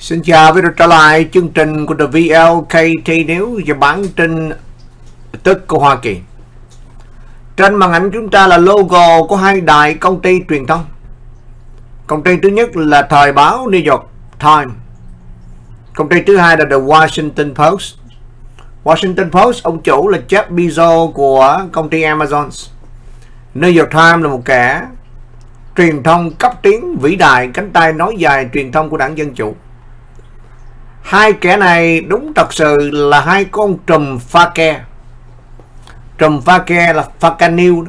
Xin chào và trở lại chương trình của The VLKT News và bản tin tức của Hoa Kỳ. Trên màn ảnh chúng ta là logo của hai đại công ty truyền thông. Công ty thứ nhất là thời báo New York Times. Công ty thứ hai là The Washington Post. Washington Post, ông chủ là Jeff Bezos của công ty Amazon. New York Times là một kẻ truyền thông cấp tiến vĩ đại, cánh tay nối dài truyền thông của đảng Dân Chủ. Hai kẻ này đúng thật sự là hai con trùm pha ke. Trùm pha ke là Fake News.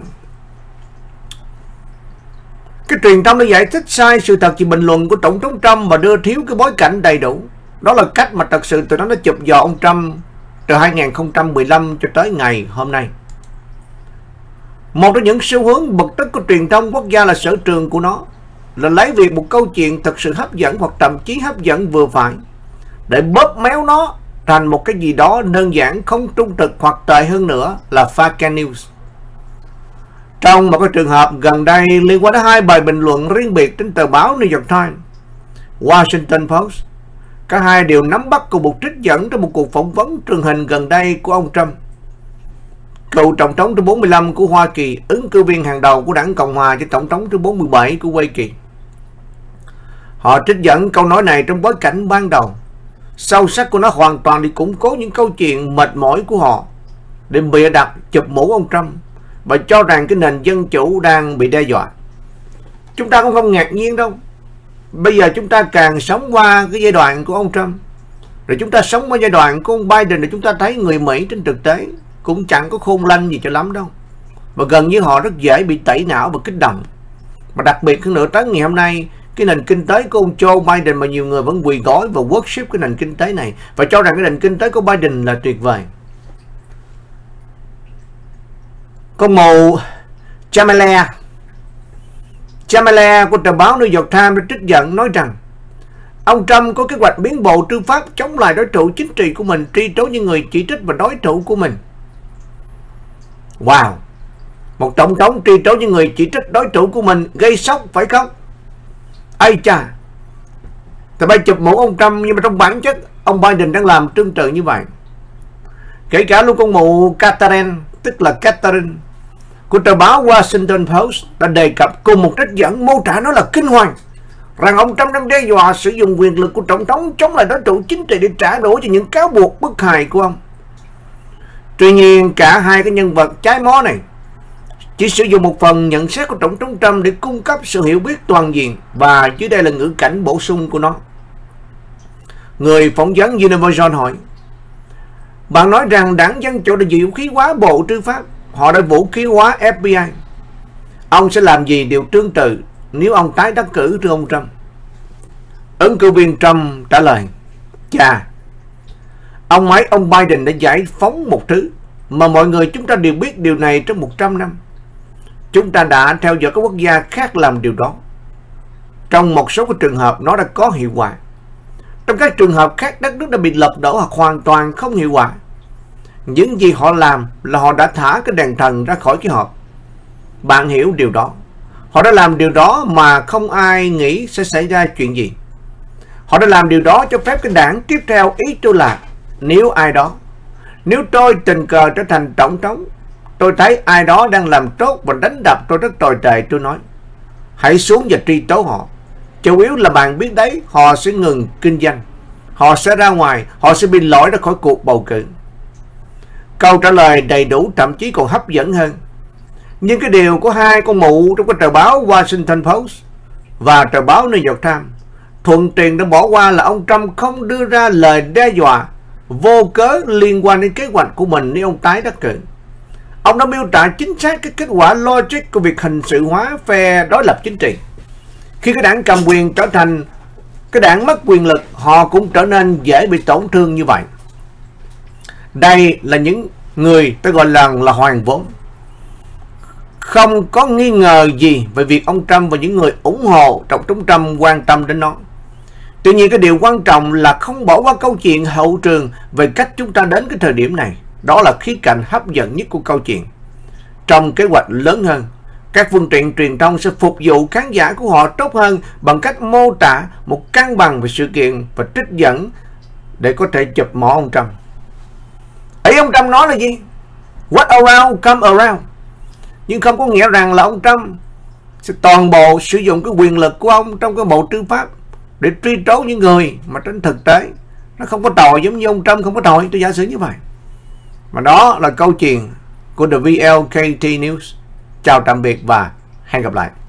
Cái truyền thông nó giải thích sai sự thật về bình luận của Tổng thống Trump và đưa thiếu cái bối cảnh đầy đủ. Đó là cách mà thật sự tụi nó chụp giò ông Trump từ 2015 cho tới ngày hôm nay. Một trong những xu hướng bật tức của truyền thông quốc gia là sở trường của nó là lấy việc một câu chuyện thật sự hấp dẫn hoặc thậm chí hấp dẫn vừa phải để bóp méo nó thành một cái gì đó đơn giản, không trung thực hoặc tệ hơn nữa là fake news. Trong một cái trường hợp gần đây liên quan đến hai bài bình luận riêng biệt trên tờ báo New York Times, Washington Post, cả hai đều nắm bắt cùng một trích dẫn trong một cuộc phỏng vấn truyền hình gần đây của ông Trump, cựu tổng thống thứ 45 của Hoa Kỳ, ứng cử viên hàng đầu của đảng Cộng hòa cho tổng thống thứ 47 của Hoa Kỳ. Họ trích dẫn câu nói này trong bối cảnh ban đầu. Sâu sắc của nó hoàn toàn để củng cố những câu chuyện mệt mỏi của họ, để bịa đặt chụp mũ ông Trump và cho rằng cái nền dân chủ đang bị đe dọa. Chúng ta cũng không ngạc nhiên đâu. Bây giờ chúng ta càng sống qua cái giai đoạn của ông Trump, rồi chúng ta sống qua giai đoạn của ông Biden, thì chúng ta thấy người Mỹ trên thực tế cũng chẳng có khôn lanh gì cho lắm đâu. Và gần như họ rất dễ bị tẩy não và kích động. Mà đặc biệt hơn nữa, tới ngày hôm nay, cái nền kinh tế của ông Joe Biden mà nhiều người vẫn quỳ gối và worship cái nền kinh tế này và cho rằng cái nền kinh tế của Biden là tuyệt vời. Con mù Chamele của tờ báo New York Times đã trích dẫn nói rằng ông Trump có kế hoạch biến bộ tư pháp chống lại đối thủ chính trị của mình, truy tố những người chỉ trích và đối thủ của mình. Wow! Một tổng thống truy tố những người chỉ trích đối thủ của mình gây sốc phải không? Ây cha! Tụi bay chụp mũ ông Trump, nhưng mà trong bản chất ông Biden đang làm tương tự như vậy. Kể cả luôn con mụ Catherine, tức là Catherine của tờ báo Washington Post đã đề cập cùng một trích dẫn mô tả nó là kinh hoàng, rằng ông Trump đang đe dọa sử dụng quyền lực của tổng thống chống lại đối thủ chính trị để trả đũa cho những cáo buộc bức hài của ông. Tuy nhiên, cả hai cái nhân vật trái mó này chỉ sử dụng một phần nhận xét của Tổng thống Trump để cung cấp sự hiểu biết toàn diện, và dưới đây là ngữ cảnh bổ sung của nó. Người phỏng vấn Universal hỏi: bạn nói rằng đảng Dân Chủ đã vũ khí hóa Bộ Tư pháp, họ đã vũ khí hóa FBI. Ông sẽ làm gì điều tương tự nếu ông tái đắc cử thưa ông Trump? Ứng cử viên Trump trả lời: chà, ông Biden đã giải phóng một thứ mà mọi người chúng ta đều biết điều này trong 100 năm. Chúng ta đã theo dõi các quốc gia khác làm điều đó. Trong một số trường hợp nó đã có hiệu quả. Trong các trường hợp khác, đất nước đã bị lật đổ hoặc hoàn toàn không hiệu quả. Những gì họ làm là họ đã thả cái đèn thần ra khỏi cái hộp. Bạn hiểu điều đó. Họ đã làm điều đó mà không ai nghĩ sẽ xảy ra chuyện gì. Họ đã làm điều đó cho phép cái đảng tiếp theo. Ý tôi là nếu tôi tình cờ trở thành tổng thống, tôi thấy ai đó đang làm tốt và đánh đập tôi rất tồi tệ, tôi nói hãy xuống và truy tố họ. Chủ yếu là bạn biết đấy, họ sẽ ngừng kinh doanh, họ sẽ ra ngoài, họ sẽ bị loại ra khỏi cuộc bầu cử. Câu trả lời đầy đủ, thậm chí còn hấp dẫn hơn. Nhưng cái điều của hai con mụ trong cái tờ báo Washington Post và tờ báo New York Times thuận tiện đã bỏ qua là ông Trump không đưa ra lời đe dọa vô cớ liên quan đến kế hoạch của mình nếu ông tái đắc cử. Ông đã miêu tả chính xác cái kết quả logic của việc hình sự hóa phe đối lập chính trị. Khi cái đảng cầm quyền trở thành cái đảng mất quyền lực, họ cũng trở nên dễ bị tổn thương như vậy. Đây là những người tôi gọi là hoàng vốn. Không có nghi ngờ gì về việc ông Trump và những người ủng hộ Tổng thống Trump quan tâm đến nó. Tuy nhiên, cái điều quan trọng là không bỏ qua câu chuyện hậu trường về cách chúng ta đến cái thời điểm này. Đó là khía cạnh hấp dẫn nhất của câu chuyện. Trong kế hoạch lớn hơn, Các phương tiện truyền thông sẽ phục vụ khán giả của họ tốt hơn bằng cách mô tả một cân bằng về sự kiện và trích dẫn để có thể chụp mỏ ông Trump. Ý ông Trump nói là gì? What around come around. Nhưng không có nghĩa rằng là ông Trump sẽ toàn bộ sử dụng cái quyền lực của ông trong cái bộ tư pháp để truy tố những người mà trên thực tế nó không có tội, giống như ông Trump không có tội. Tôi giả sử như vậy. Mà đó là câu chuyện của The VLKT News. Chào tạm biệt và hẹn gặp lại.